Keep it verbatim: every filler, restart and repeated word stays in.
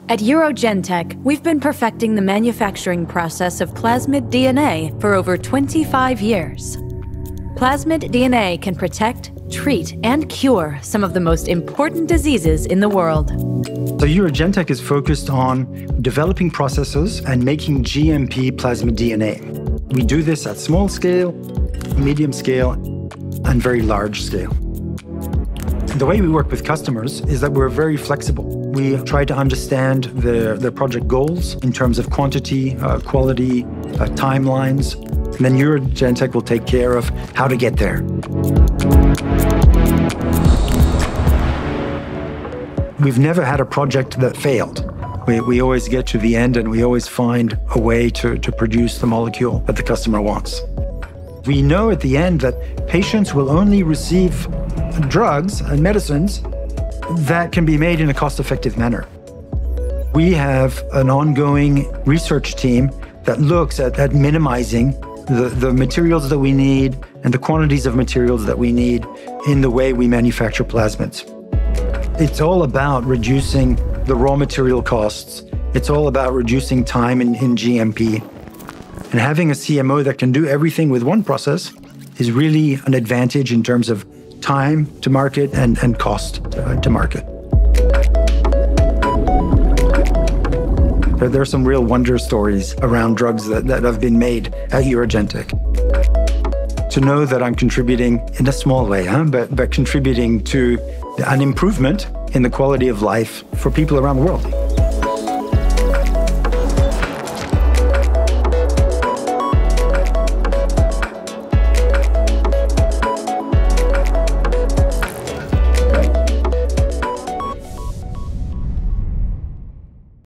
At Eurogentec, we've been perfecting the manufacturing process of plasmid D N A for over twenty-five years. Plasmid D N A can protect, treat, and cure some of the most important diseases in the world. So Eurogentec is focused on developing processes and making G M P plasmid D N A. We do this at small scale, medium scale, and very large scale. The way we work with customers is that we're very flexible. We try to understand their, their project goals in terms of quantity, uh, quality, uh, timelines, and then Eurogentec will take care of how to get there. We've never had a project that failed. We, we always get to the end and we always find a way to, to produce the molecule that the customer wants. We know at the end that patients will only receive drugs and medicines that can be made in a cost-effective manner. We have an ongoing research team that looks at, at minimizing the, the materials that we need and the quantities of materials that we need in the way we manufacture plasmids. It's all about reducing the raw material costs. It's all about reducing time in, in G M P. And having a C M O that can do everything with one process is really an advantage in terms of time to market and, and cost uh, to market. There, there are some real wonder stories around drugs that, that have been made at Eurogentec. To know that I'm contributing in a small way, huh? but, but contributing to an improvement in the quality of life for people around the world.